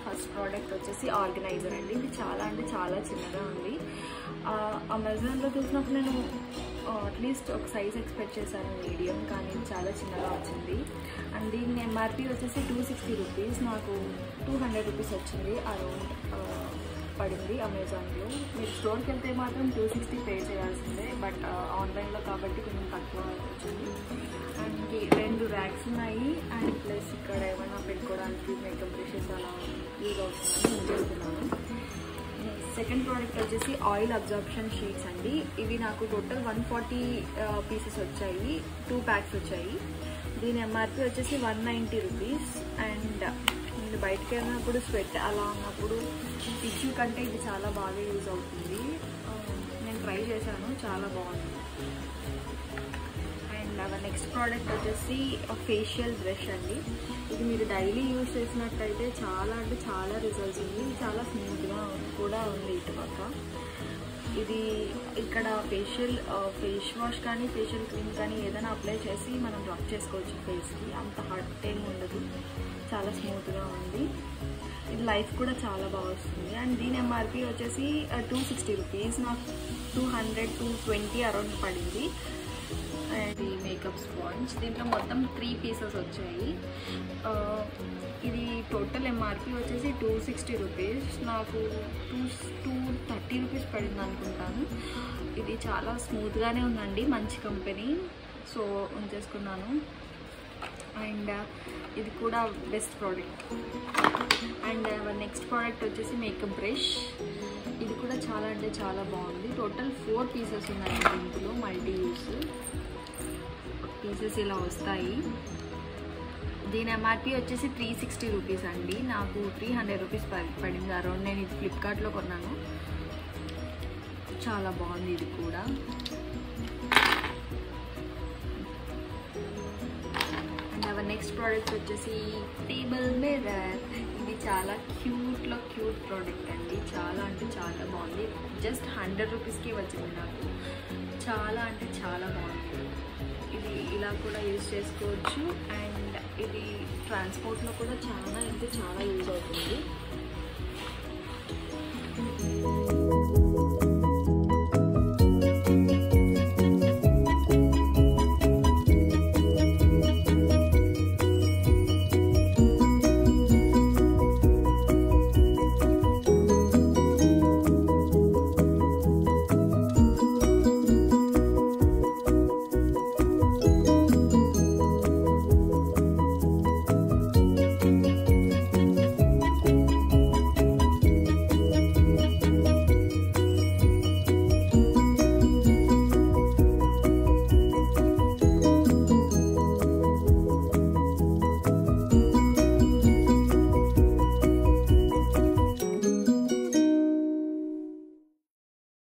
First product వచ్చేసి organiser అండి. ఇది చాలా అంటే చాలా చిన్నగా ఉంది. అమెజాన్లో చూసినప్పుడు నేను అట్లీస్ట్ ఒక సైజ్ ఎక్స్పెక్ట్ చేశాను మీడియం, కానీ చాలా చిన్నగా వచ్చింది. అండ్ దీని ఎంఆర్పి వచ్చేసి 260 రూపీస్, నాకు 200 రూపీస్ వచ్చింది అరౌండ్ పడింది అమెజాన్లో. మీరు స్టోర్కి వెళ్తే మాత్రం 260 పే చేయాల్సిందే, బట్ ఆన్లైన్లో కాబట్టి కొంచెం తక్కువ వచ్చింది. అండ్ 2 ర్యాక్స్ ఉన్నాయి. అండ్ ప్లస్ ఇక్కడ ఏమైనా పెట్టుకోవడానికి మేకప్ బ్రషెస్ అలా యూజ్ అవుతుందని నేను చేస్తున్నాను. సెకండ్ ప్రోడక్ట్ వచ్చేసి ఆయిల్ అబ్జార్ప్షన్ షీట్స్ అండి. ఇవి నాకు టోటల్ 140 పీసెస్ వచ్చాయి, 2 ప్యాక్స్ వచ్చాయి. దీని ఎంఆర్పి వచ్చేసి 190 రూపీస్. అండ్ నేను బయటకు వెళ్ళినప్పుడు స్వెట్ అలా ఉన్నప్పుడు టిష్యూ కంటే ఇది చాలా బాగా యూజ్ అవుతుంది. నేను ట్రై చేశాను, చాలా బాగుంది. అండ్ అవర్ నెక్స్ట్ ప్రోడక్ట్ వచ్చేసి ఫేషియల్ బ్రష్ అండి. ఇది మీరు డైలీ యూజ్ చేసినట్టయితే చాలా అంటే చాలా రిజల్ట్స్ ఉంది. ఇది చాలా స్మూత్గా కూడా ఉంది ఇటుపక్క. ఇది ఇక్కడ ఫేస్ వాష్ కానీ ఫేషియల్ క్రీమ్ కానీ ఏదైనా అప్లై చేసి మనం రబ్ చేసుకోవచ్చు ఫేస్కి. అంత హార్ట్ ఏం ఉండదు, చాలా స్మూత్గా ఉంది. ఇది లైఫ్ కూడా చాలా బాగా వస్తుంది. అండ్ దీని ఎంఆర్పి వచ్చేసి 260 రూపీస్, నాకు 220 అరౌండ్ పడింది. అండ్ ఈ మేకప్ స్పాంజ్, దీంట్లో మొత్తం 3 పీసెస్ వచ్చాయి. ఇది టోటల్ ఎంఆర్పి వచ్చేసి 260 రూపీస్, నాకు 230 రూపీస్ పడింది అనుకుంటాను. ఇది చాలా స్మూత్గానే ఉందండి, మంచి కంపెనీ, సో ఉంచేసుకున్నాను. అండ్ ఇది కూడా best product. And next product వచ్చేసి మేకప్ బ్రష్. ఇది కూడా చాలా అంటే చాలా బాగుంది. టోటల్ 4 పీసెస్ ఉన్నాయి దీంట్లో, మల్టీ యూస్ పీసెస్ ఇలా వస్తాయి. దీని ఎంఆర్పి వచ్చేసి 360 రూపీస్ అండి, నాకు 300 రూపీస్ పడింది అరౌండ్. నేను ఇది ఫ్లిప్కార్ట్లో కొన్నాను, చాలా బాగుంది ఇది కూడా. అండ్ అవర్ నెక్స్ట్ ప్రోడక్ట్ వచ్చేసి టేబుల్ మిర్రర్. ఇది చాలా క్యూట్ ప్రోడక్ట్ అండి, చాలా అంటే చాలా బాగుంది. జస్ట్ 100 రూపీస్కి వచ్చింది నాకు, చాలా అంటే చాలా బాగుంది. ఇది ఇలా కూడా యూజ్ చేసుకోవచ్చు. అండ్ ఇది ట్రాన్స్పోర్ట్లో కూడా చాలా అంటే చాలా యూజ్ అవుతుంది.